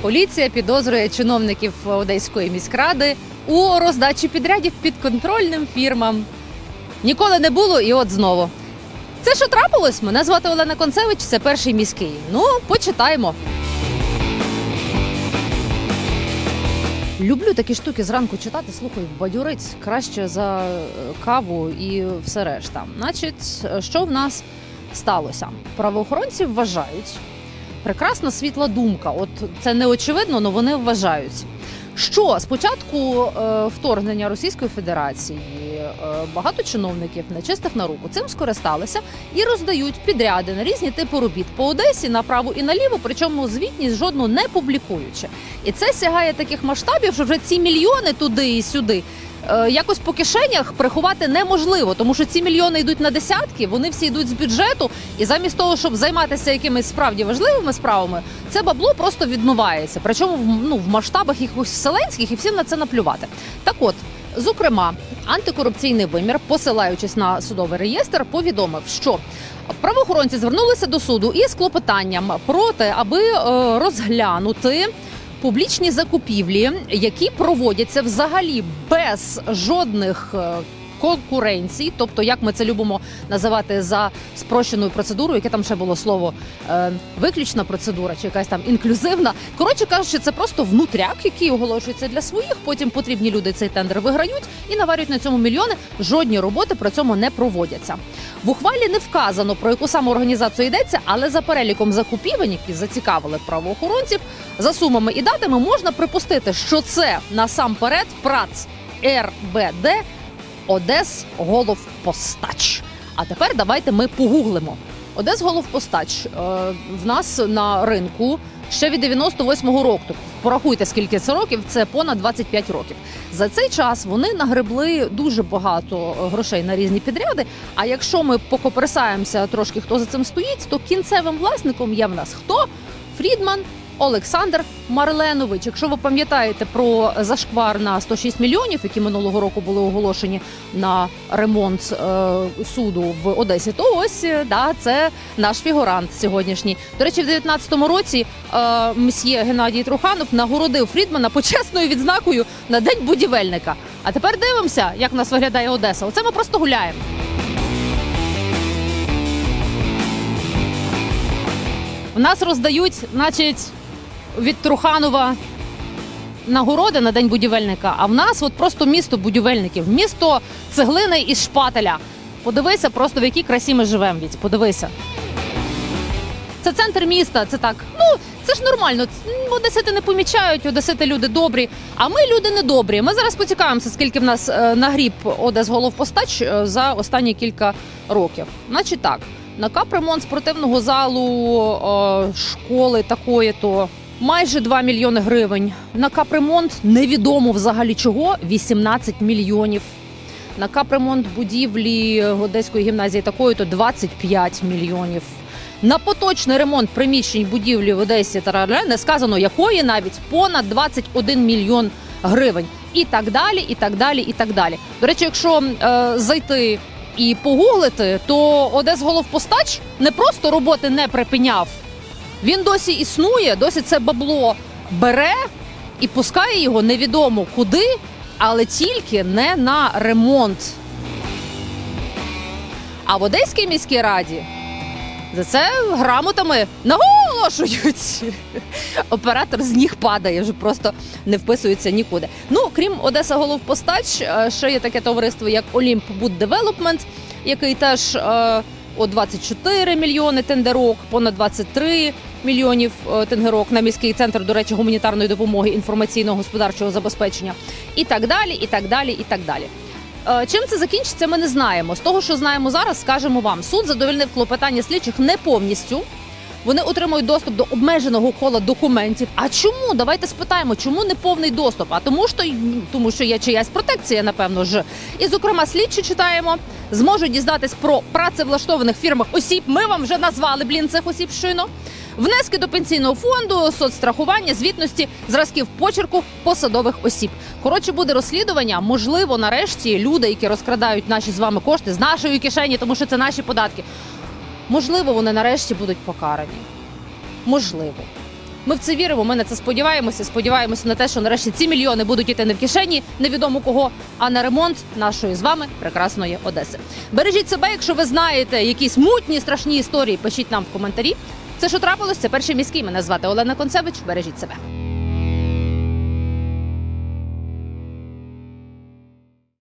Поліція підозрює чиновників Одеської міськради у роздачі підрядів підконтрольним фірмам. Ніколи не було і от знову. Це що трапилось? Мене звати Олена Концевич, це Перший міський. Ну, почитаємо. Люблю такі штуки зранку читати, слухай, бадьорить краще за каву і все решта. Значить, що в нас сталося? Правоохоронці вважають, прекрасна світла думка, от це не очевидно, але вони вважають, що з початку вторгнення Російської Федерації багато чиновників нечистих на руку цим скористалися і роздають підряди на різні типи робіт по Одесі направо і наліво, причому звітність жодну не публікуючи. І це сягає таких масштабів, що вже ці мільйони туди і сюди якось по кишенях приховати неможливо, тому що ці мільйони йдуть на десятки, вони всі йдуть з бюджету, і замість того, щоб займатися якимись справді важливими справами, це бабло просто відмивається. Причому в масштабах якихось вселенських, і всім на це наплювати. Так от, зокрема, антикорупційний вимір, посилаючись на судовий реєстр, повідомив, що правоохоронці звернулися до суду із клопотанням про те, аби розглянути публічні закупівлі, які проводяться взагалі без жодних конкуренцій, тобто, як ми це любимо називати за спрощеною процедурою, яке там ще було слово, виключна процедура чи якась там інклюзивна. Коротше кажучи, це просто внутряк, який оголошується для своїх, потім потрібні люди цей тендер виграють і наварюють на цьому мільйони, жодні роботи при цьому не проводяться. В ухвалі не вказано, про яку саме організацію йдеться, але за переліком закупівель, які зацікавили правоохоронців, за сумами і датами можна припустити, що це насамперед ПРАЦ РБД Одесголовпостач. А тепер давайте ми погуглимо. Одесголовпостач в нас на ринку ще від 98-го року. Порахуйте, скільки це років, це понад 25 років. За цей час вони нагребли дуже багато грошей на різні підряди, а якщо ми покоперсаємося трошки, хто за цим стоїть, то кінцевим власником є в нас хто? Фрідман Олександр Марленович. Якщо ви пам'ятаєте про зашквар на 106 мільйонів, які минулого року були оголошені на ремонт суду в Одесі, то ось, да, це наш фігурант сьогоднішній. До речі, в 2019 році мсьє Геннадій Труханов нагородив Фрідмана почесною відзнакою на День будівельника. А тепер дивимося, як в нас виглядає Одеса. Оце ми просто гуляємо. В нас роздають, значить, від Труханова нагороди на День будівельника, а в нас от просто місто будівельників, місто цеглини і шпателя. Подивися просто, в якій красі ми живемо, Віть, подивися. Це центр міста, це так, це ж нормально, одесити не помічають, одесити люди добрі, а ми люди недобрі. Ми зараз поцікавимося, скільки в нас нагріб Одесголовпостач за останні кілька років. Значить так. На капремонт спортивного залу, школи такої-то майже 2 мільйони гривень. На капремонт невідомо взагалі чого 18 мільйонів. На капремонт будівлі Одеської гімназії такої-то 25 мільйонів. На поточний ремонт приміщень будівлі в Одесі, не сказано якої навіть, понад 21 мільйон гривень. І так далі, і так далі, і так далі. До речі, якщо зайти і погуглити, то Одесголовпостач не просто роботи не припиняв. Він досі існує, досі це бабло бере і пускає його невідомо куди, але тільки не на ремонт. А в Одеській міській раді за це грамотами наголошують. Оператор з ніг падає, вже просто не вписується нікуди. Крім Одесаголовпостач, ще є таке товариство, як Олімп Буддевелопмент, який теж 24 мільйони тендерок, понад 23 мільйонів тендерок на міський центр, до речі, гуманітарної допомоги, інформаційно-господарчого забезпечення. І так далі, і так далі, і так далі. Чим це закінчиться, ми не знаємо. З того, що знаємо зараз, скажемо вам. Суд задовольнив клопотання слідчих не повністю. Вони отримують доступ до обмеженого кола документів. А чому? Давайте спитаємо, чому не повний доступ? А тому що є чиясь протекція, напевно ж. І, зокрема, слідчі, читаємо, зможуть дізнатись про працевлаштованих фірмах осіб. Ми вам вже назвали, цих осіб щойно. Внески до пенсійного фонду, соцстрахування, звітності, зразків почерку посадових осіб. Коротше, буде розслідування. Можливо, нарешті люди, які розкрадають наші з вами кошти з нашої кишені, тому що це наші податки, можливо, вони нарешті будуть покарані. Можливо. Ми в це віримо, ми на це сподіваємося. Сподіваємося на те, що нарешті ці мільйони будуть іти не в кишені невідомо кого, а на ремонт нашої з вами прекрасної Одеси. Бережіть себе, якщо ви знаєте якісь мутні, страшні історії, пишіть нам в коментарі. Це що трапилось? Це Перший міський. Мене звати Олена Концевич. Бережіть себе.